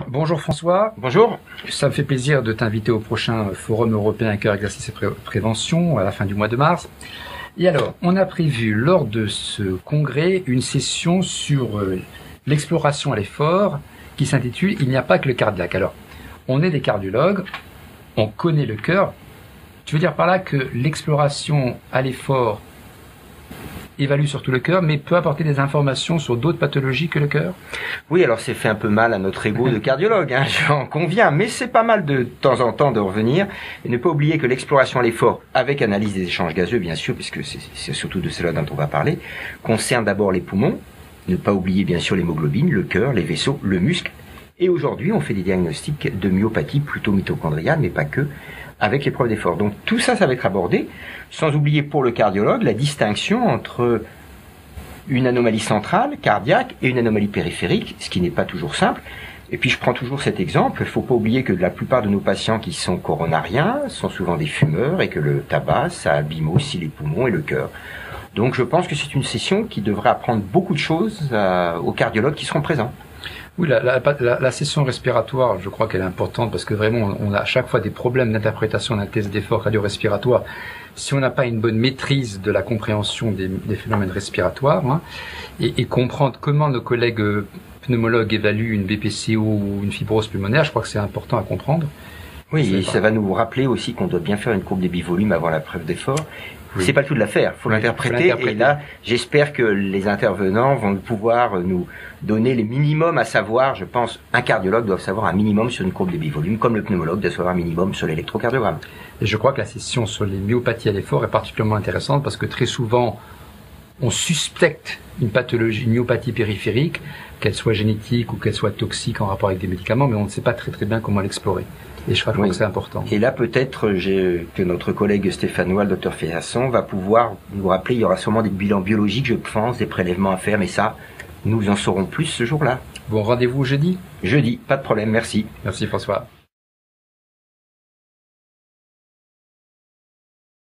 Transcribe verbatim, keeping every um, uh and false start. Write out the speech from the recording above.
Bonjour François. Bonjour. Ça me fait plaisir de t'inviter au prochain Forum européen Cœur, Exercice et Pré Prévention à la fin du mois de mars. Et alors, on a prévu lors de ce congrès une session sur euh, l'exploration à l'effort qui s'intitule « Il n'y a pas que le cardiaque ». Alors, on est des cardiologues, on connaît le cœur. Tu veux dire par là que l'exploration à l'effort évalue surtout le cœur, mais peut apporter des informations sur d'autres pathologies que le cœur? Oui, alors c'est fait un peu mal à notre ego de cardiologue, hein, j'en conviens, mais c'est pas mal de, de temps en temps de revenir et ne pas oublier que l'exploration à l'effort, avec analyse des échanges gazeux, bien sûr, puisque c'est surtout de cela dont on va parler, concerne d'abord les poumons, ne pas oublier bien sûr l'hémoglobine, le cœur, les vaisseaux, le muscle, et aujourd'hui on fait des diagnostics de myopathie plutôt mitochondriale, mais pas que, avec l'épreuve d'effort. Donc tout ça, ça va être abordé, sans oublier pour le cardiologue la distinction entre une anomalie centrale, cardiaque, et une anomalie périphérique, ce qui n'est pas toujours simple. Et puis je prends toujours cet exemple, il ne faut pas oublier que la plupart de nos patients qui sont coronariens sont souvent des fumeurs et que le tabac, ça abîme aussi les poumons et le cœur. Donc je pense que c'est une session qui devrait apprendre beaucoup de choses euh, aux cardiologues qui seront présents. Oui, la, la, la, la session respiratoire, je crois qu'elle est importante parce que vraiment, on a à chaque fois des problèmes d'interprétation d'un test d'effort cardio-respiratoire si on n'a pas une bonne maîtrise de la compréhension des, des phénomènes respiratoires, hein, et, et comprendre comment nos collègues pneumologues évaluent une B P C O ou une fibrose pulmonaire, je crois que c'est important à comprendre. Oui, et ça va nous rappeler aussi qu'on doit bien faire une courbe des bivolumes avant la preuve d'effort. Oui. C'est pas le tout de la faire, faut oui, l'interpréter. Et là, j'espère que les intervenants vont pouvoir nous donner les minimums à savoir. Je pense, un cardiologue doit savoir un minimum sur une courbe des bivolumes, comme le pneumologue doit savoir un minimum sur l'électrocardiogramme. Et je crois que la session sur les myopathies à l'effort est particulièrement intéressante parce que très souvent, on suspecte une pathologie, une myopathie périphérique, qu'elle soit génétique ou qu'elle soit toxique en rapport avec des médicaments, mais on ne sait pas très très bien comment l'explorer. Et je crois oui. que c'est important. Et là, peut-être que notre collègue stéphanois, le docteur Féasson, va pouvoir nous rappeler, il y aura sûrement des bilans biologiques, je pense, des prélèvements à faire, mais ça, nous en saurons plus ce jour-là. Bon, rendez-vous jeudi? Jeudi, pas de problème, merci. Merci François.